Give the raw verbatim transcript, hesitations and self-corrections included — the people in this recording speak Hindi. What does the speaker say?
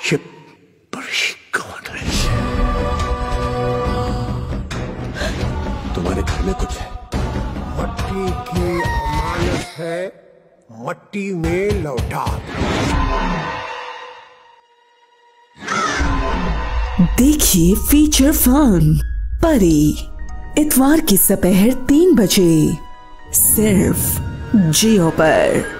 ये परी कौन है? तुम्हारे घर में कुछ है? मट्टी की अमानत है, मट्टी में लौटा। देखिए फीचर फिल्म परी इतवार की दोपहर तीन बजे सिर्फ जियो पर।